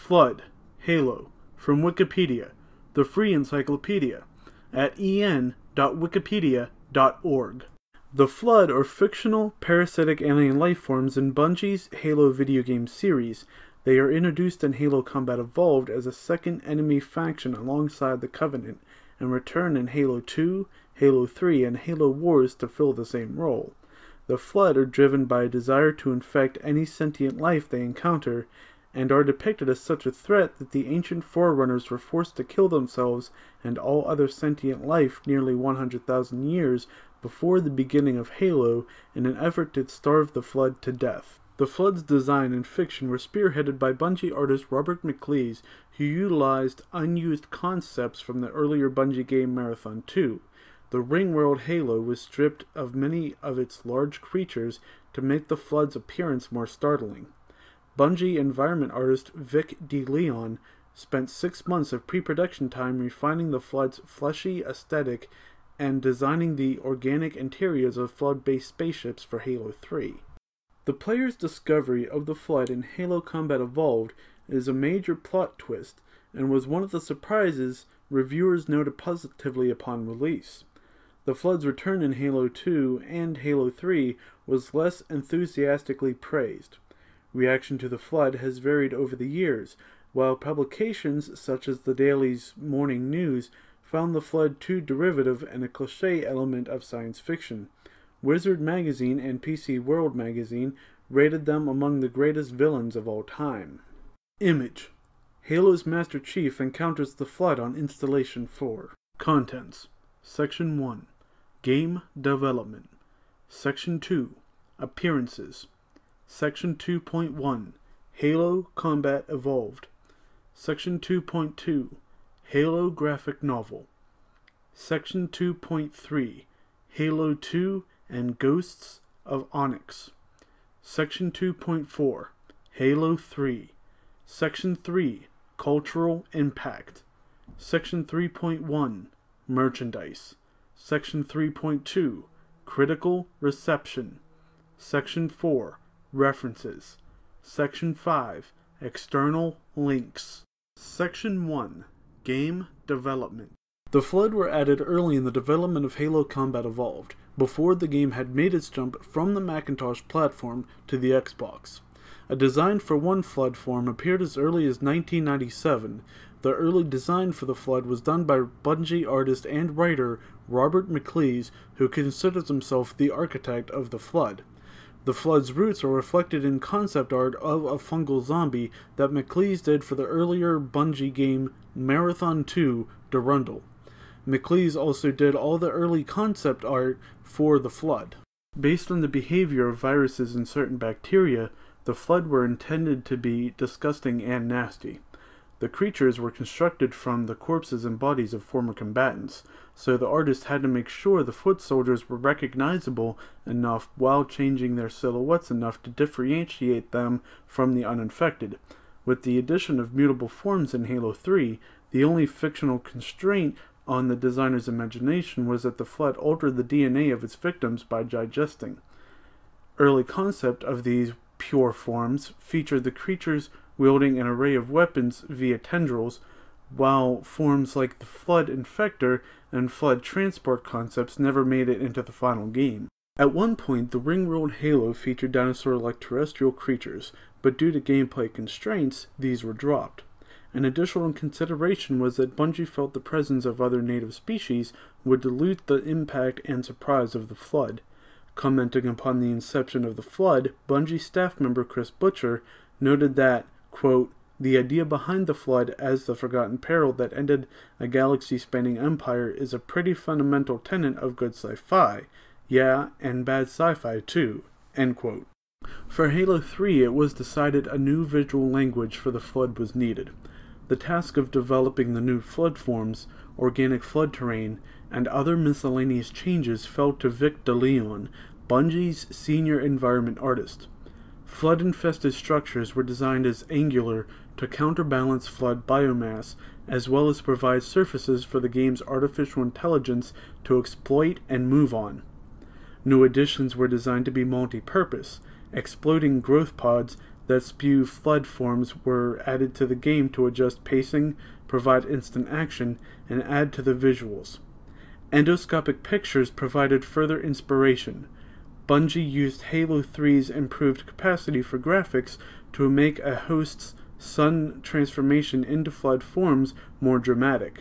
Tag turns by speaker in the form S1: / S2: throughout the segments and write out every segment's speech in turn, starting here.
S1: Flood, Halo, from Wikipedia, the free encyclopedia, at en.wikipedia.org. The Flood are fictional, parasitic alien life forms in Bungie's Halo video game series. They are introduced in Halo Combat Evolved as a second enemy faction alongside the Covenant, and return in Halo 2, Halo 3, and Halo Wars to fill the same role. The Flood are driven by a desire to infect any sentient life they encounter, and are depicted as such a threat that the ancient Forerunners were forced to kill themselves and all other sentient life nearly 100,000 years before the beginning of Halo in an effort to starve the Flood to death. The Flood's design and fiction were spearheaded by Bungie artist Robert McLeese, who utilized unused concepts from the earlier Bungie game Marathon 2. The ring-world Halo was stripped of many of its large creatures to make the Flood's appearance more startling. Bungie environment artist Vic DeLeon spent 6 months of pre-production time refining the Flood's fleshy aesthetic and designing the organic interiors of Flood-based spaceships for Halo 3. The player's discovery of the Flood in Halo Combat Evolved is a major plot twist, and was one of the surprises reviewers noted positively upon release. The Flood's return in Halo 2 and Halo 3 was less enthusiastically praised. Reaction to the Flood has varied over the years, while publications such as the Daily's Morning News found the Flood too derivative and a cliché element of science fiction. Wizard Magazine and PC World Magazine rated them among the greatest villains of all time. Image: Halo's Master Chief encounters the Flood on Installation 4. Contents: Section 1. Game Development. Section 2. Appearances. Section 2.1. Halo Combat Evolved. Section 2.2. Halo Graphic Novel. Section 2.3. Halo 2 and Ghosts of Onyx. Section 2.4. Halo 3. Section 3. Cultural Impact. Section 3.1. Merchandise. Section 3.2. Critical Reception. Section 4. References. Section 5. External links. Section 1. Game Development. The Flood were added early in the development of Halo Combat Evolved, before the game had made its jump from the Macintosh platform to the Xbox. A design for one Flood form appeared as early as 1997. The early design for the Flood was done by Bungie artist and writer Robert McLeese, who considers himself the architect of the Flood. The Flood's roots are reflected in concept art of a fungal zombie that McLeese did for the earlier Bungie game Marathon 2 Durandal. McLeese also did all the early concept art for the Flood. Based on the behavior of viruses and certain bacteria, the Flood were intended to be disgusting and nasty. The creatures were constructed from the corpses and bodies of former combatants, so the artist had to make sure the foot soldiers were recognizable enough while changing their silhouettes enough to differentiate them from the uninfected. With the addition of mutable forms in Halo 3, the only fictional constraint on the designer's imagination was that the Flood altered the DNA of its victims by digesting. Early concept of these pure forms featured the creatures wielding an array of weapons via tendrils, while forms like the Flood Infector and Flood Transport concepts never made it into the final game. At one point, the ring-world Halo featured dinosaur-like terrestrial creatures, but due to gameplay constraints, these were dropped. An additional consideration was that Bungie felt the presence of other native species would dilute the impact and surprise of the Flood. Commenting upon the inception of the Flood, Bungie staff member Chris Butcher noted that, quote, "The idea behind the Flood as the forgotten peril that ended a galaxy-spanning empire is a pretty fundamental tenet of good sci-fi. Yeah, and bad sci-fi too." End quote. For Halo 3, it was decided a new visual language for the Flood was needed. The task of developing the new Flood forms, organic Flood terrain, and other miscellaneous changes fell to Vic DeLeon, Bungie's senior environment artist. Flood-infested structures were designed as angular to counterbalance Flood biomass, as well as provide surfaces for the game's artificial intelligence to exploit and move on. New additions were designed to be multi-purpose, exploding growth pods that spew flood forms were added to the game to adjust pacing, provide instant action, and add to the visuals. Endoscopic pictures provided further inspiration. Bungie used Halo 3's improved capacity for graphics to make a host's sun transformation into flood forms more dramatic.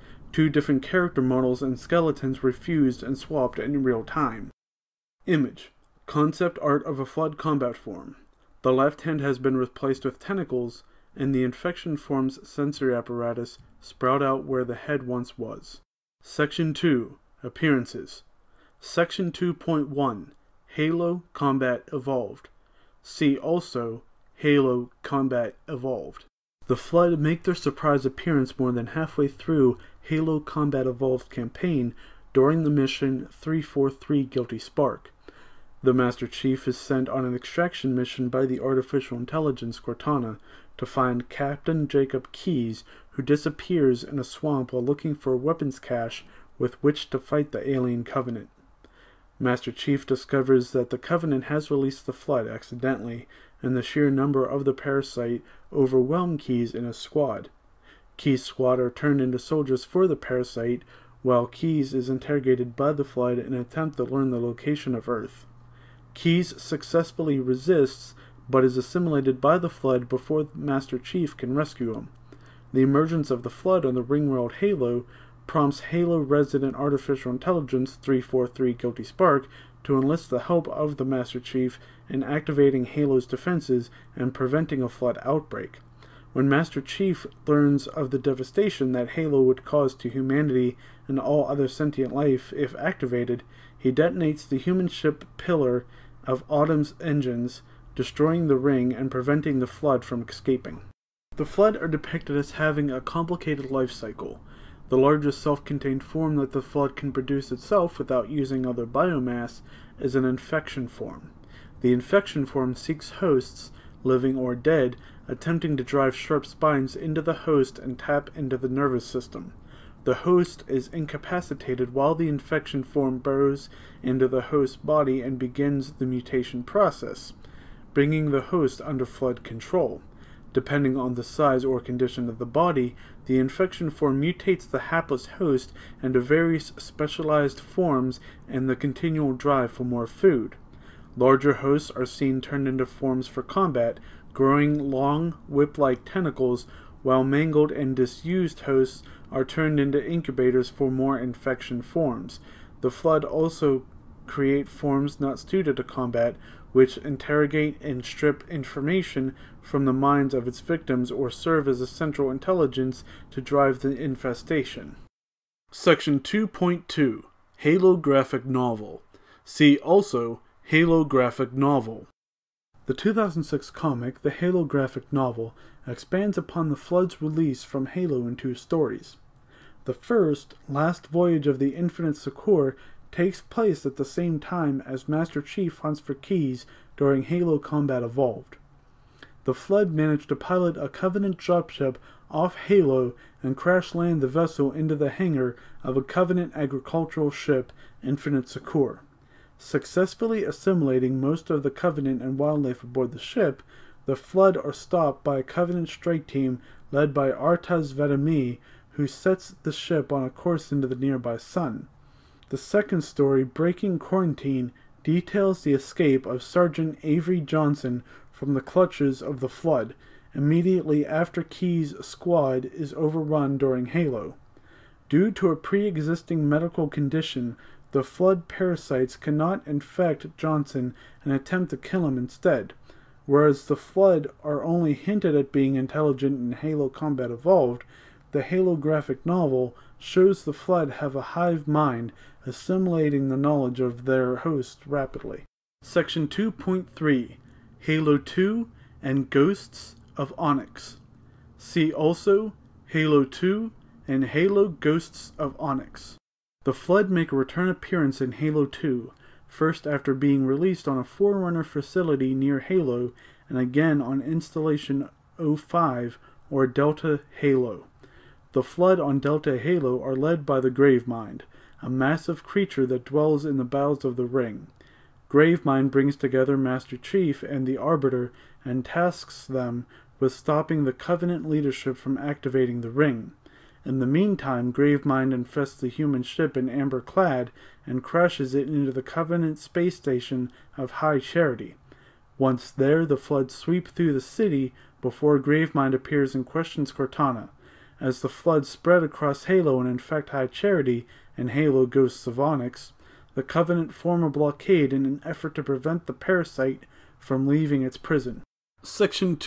S1: 2 different character models and skeletons were fused and swapped in real time. Image. Concept art of a flood combat form. The left hand has been replaced with tentacles, and the infection form's sensory apparatus sprout out where the head once was. Section 2. Appearances. Section 2.1. Halo Combat Evolved. See also Halo Combat Evolved. The Flood make their surprise appearance more than halfway through Halo Combat Evolved campaign during the mission 343 Guilty Spark. The Master Chief is sent on an extraction mission by the artificial intelligence Cortana to find Captain Jacob Keyes, who disappears in a swamp while looking for a weapons cache with which to fight the alien Covenant. Master Chief discovers that the Covenant has released the Flood accidentally, and the sheer number of the parasite overwhelm Keyes and his squad. Keyes' squad are turned into soldiers for the parasite, while Keyes is interrogated by the Flood in an attempt to learn the location of Earth. Keyes successfully resists, but is assimilated by the Flood before Master Chief can rescue him. The emergence of the Flood on the Ringworld Halo prompts Halo resident artificial intelligence 343 Guilty Spark to enlist the help of the Master Chief in activating Halo's defenses and preventing a Flood outbreak. When Master Chief learns of the devastation that Halo would cause to humanity and all other sentient life if activated, he detonates the human ship Pillar of Autumn's engines, destroying the ring and preventing the Flood from escaping. The Flood are depicted as having a complicated life cycle. The largest self-contained form that the Flood can produce itself without using other biomass is an infection form. The infection form seeks hosts, living or dead, attempting to drive sharp spines into the host and tap into the nervous system. The host is incapacitated while the infection form burrows into the host's body and begins the mutation process, bringing the host under Flood control. Depending on the size or condition of the body, the infection form mutates the hapless host into various specialized forms and the continual drive for more food. Larger hosts are seen turned into forms for combat, growing long, whip-like tentacles, while mangled and disused hosts are turned into incubators for more infection forms. The Flood also create forms not suited to combat, which interrogate and strip information from the minds of its victims or serve as a central intelligence to drive the infestation. Section 2.2. Halo Graphic Novel. See also Halo Graphic Novel. The 2006 comic, The Halo Graphic Novel, expands upon the Flood's release from Halo in 2 stories. The first, Last Voyage of the Infinite Succor, takes place at the same time as Master Chief hunts for Keyes during Halo Combat Evolved. The Flood managed to pilot a Covenant dropship off Halo and crash land the vessel into the hangar of a Covenant agricultural ship, Infinite Succor. Successfully assimilating most of the Covenant and wildlife aboard the ship, the Flood are stopped by a Covenant strike team led by Artaz Vedami, who sets the ship on a course into the nearby sun. The second story, Breaking Quarantine, details the escape of Sergeant Avery Johnson from the clutches of the Flood, immediately after Keyes' squad is overrun during Halo. Due to a pre-existing medical condition, the Flood parasites cannot infect Johnson and attempt to kill him instead. Whereas the Flood are only hinted at being intelligent in Halo Combat Evolved, the Halo graphic novel shows the Flood have a hive mind, assimilating the knowledge of their host rapidly. Section 2.3. Halo 2 and Ghosts of Onyx. See also Halo 2 and Halo Ghosts of Onyx. The Flood make a return appearance in Halo 2, first after being released on a Forerunner facility near Halo, and again on Installation 05 or Delta Halo. The Flood on Delta Halo are led by the Gravemind, a massive creature that dwells in the bowels of the ring. Gravemind brings together Master Chief and the Arbiter and tasks them with stopping the Covenant leadership from activating the ring. In the meantime, Gravemind infests the human ship in Amber Clad and crashes it into the Covenant space station of High Charity. Once there, the Flood sweep through the city before Gravemind appears and questions Cortana. As the Flood spread across Halo and infect High Charity and Halo Ghost Savonix, the Covenant form a blockade in an effort to prevent the parasite from leaving its prison. Section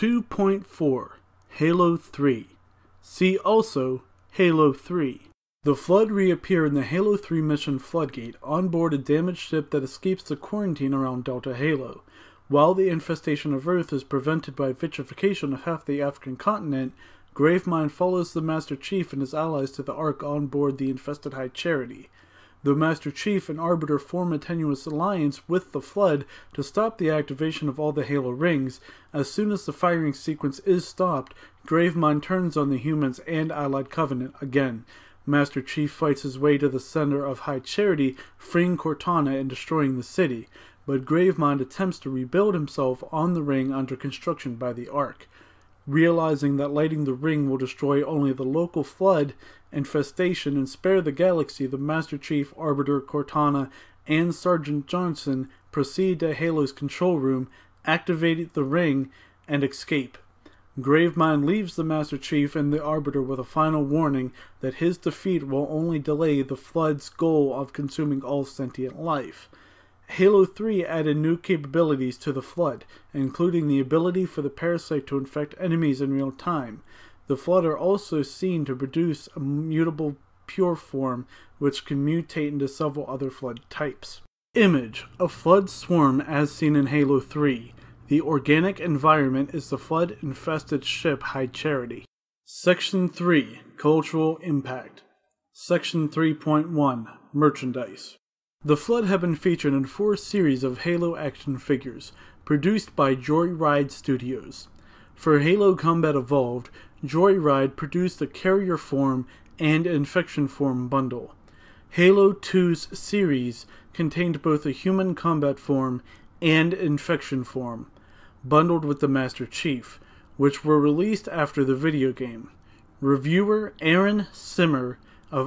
S1: 2.4 Halo 3. See also Halo 3. The Flood reappear in the Halo 3 mission Floodgate on board a damaged ship that escapes the quarantine around Delta Halo. While the infestation of Earth is prevented by vitrification of half the African continent, Gravemind follows the Master Chief and his allies to the Ark on board the infested High Charity. The Master Chief and Arbiter form a tenuous alliance with the Flood to stop the activation of all the Halo rings. As soon as the firing sequence is stopped, Gravemind turns on the humans and allied Covenant again. Master Chief fights his way to the center of High Charity, freeing Cortana and destroying the city, but Gravemind attempts to rebuild himself on the ring under construction by the Ark. Realizing that lighting the ring will destroy only the local Flood infestation and spare the galaxy, the Master Chief, Arbiter, Cortana, and Sergeant Johnson proceed to Halo's control room, activate the ring, and escape. Gravemind leaves the Master Chief and the Arbiter with a final warning that his defeat will only delay the Flood's goal of consuming all sentient life. Halo 3 added new capabilities to the Flood, including the ability for the parasite to infect enemies in real time. The Flood are also seen to produce a mutable pure form, which can mutate into several other Flood types. Image: a Flood swarm as seen in Halo 3. The organic environment is the Flood-infested ship High Charity. Section 3. Cultural Impact. Section 3.1. Merchandise. The Flood have been featured in 4 series of Halo action figures, produced by Joyride Studios. For Halo Combat Evolved, Joyride produced a Carrier Form and Infection Form bundle. Halo 2's series contained both a Human Combat Form and Infection Form, bundled with the Master Chief, which were released after the video game. Reviewer Aaron Simmer of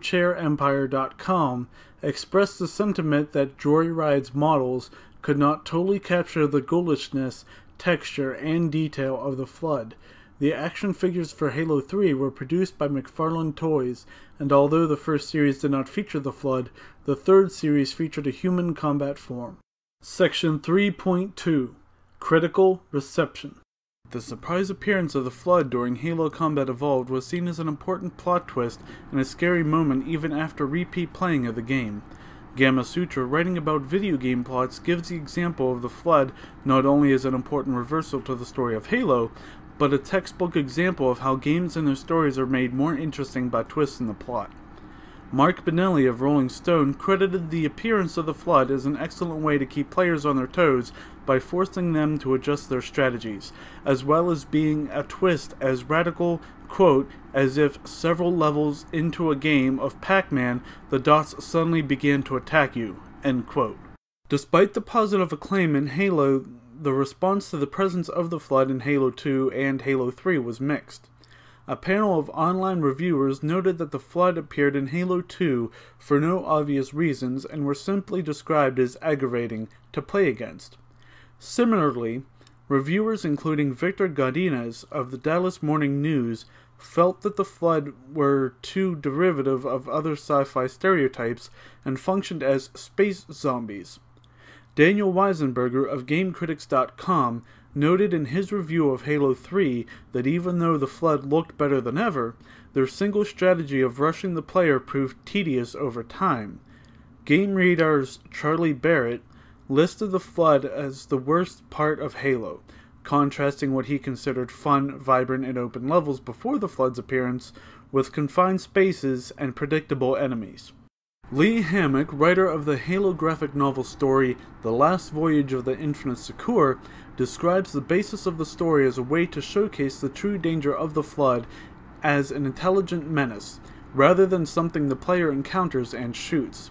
S1: ArmchairEmpire.com expressed the sentiment that Joyride's models could not totally capture the ghoulishness, texture, and detail of the Flood. The action figures for Halo 3 were produced by McFarlane Toys, and although the first series did not feature the Flood, the third series featured a human combat form. Section 3.2. Critical Reception. The surprise appearance of the Flood during Halo Combat Evolved was seen as an important plot twist and a scary moment even after repeat playing of the game. Gamasutra, writing about video game plots, gives the example of the Flood not only as an important reversal to the story of Halo, but a textbook example of how games and their stories are made more interesting by twists in the plot. Mark Benelli of Rolling Stone credited the appearance of the Flood as an excellent way to keep players on their toes by forcing them to adjust their strategies, as well as being a twist as radical, quote, as if several levels into a game of Pac-Man, the dots suddenly began to attack you, end quote. Despite the positive acclaim in Halo, the response to the presence of the Flood in Halo 2 and Halo 3 was mixed. A panel of online reviewers noted that the Flood appeared in Halo 2 for no obvious reasons and were simply described as aggravating to play against. Similarly, reviewers including Victor Godinez of the Dallas Morning News felt that the Flood were too derivative of other sci-fi stereotypes and functioned as space zombies. Daniel Weisenberger of GameCritics.com noted in his review of Halo 3 that even though the Flood looked better than ever, their single strategy of rushing the player proved tedious over time. Game Radar's Charlie Barrett listed the Flood as the worst part of Halo, contrasting what he considered fun, vibrant, and open levels before the Flood's appearance with confined spaces and predictable enemies. Lee Hammock, writer of the Halo graphic novel story The Last Voyage of the Infinite Succor, describes the basis of the story as a way to showcase the true danger of the Flood as an intelligent menace, rather than something the player encounters and shoots.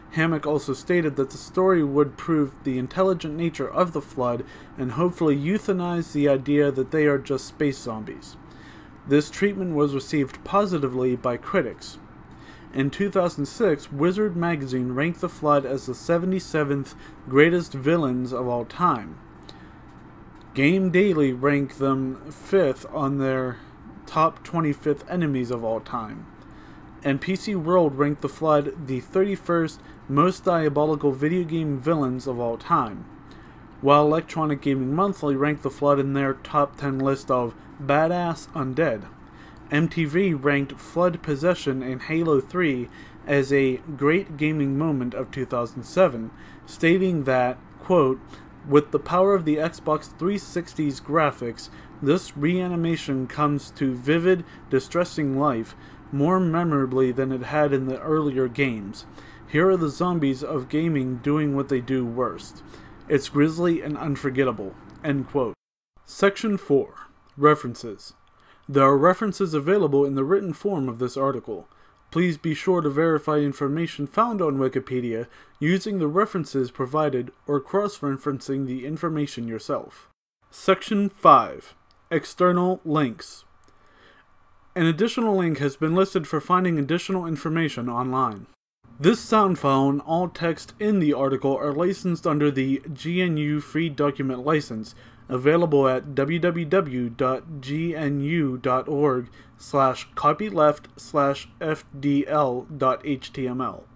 S1: Hammock also stated that the story would prove the intelligent nature of the Flood and hopefully euthanize the idea that they are just space zombies. This treatment was received positively by critics. In 2006, Wizard magazine ranked the Flood as the 77th greatest villains of all time. Game Daily ranked them 5th on their top 25th enemies of all time. And PC World ranked the Flood the 31st most diabolical video game villains of all time, while Electronic Gaming Monthly ranked the Flood in their top 10 list of badass undead. MTV ranked Flood possession in Halo 3 as a great gaming moment of 2007, stating that, quote, "With the power of the Xbox 360's graphics, this reanimation comes to vivid, distressing life, more memorably than it had in the earlier games. Here are the zombies of gaming doing what they do worst. It's grisly and unforgettable." End quote. Section 4. References. There are references available in the written form of this article. Please be sure to verify information found on Wikipedia using the references provided or cross-referencing the information yourself. Section 5. External links. An additional link has been listed for finding additional information online. This sound file and all text in the article are licensed under the GNU Free Document License, available at www.gnu.org/copyleft/fdl.html.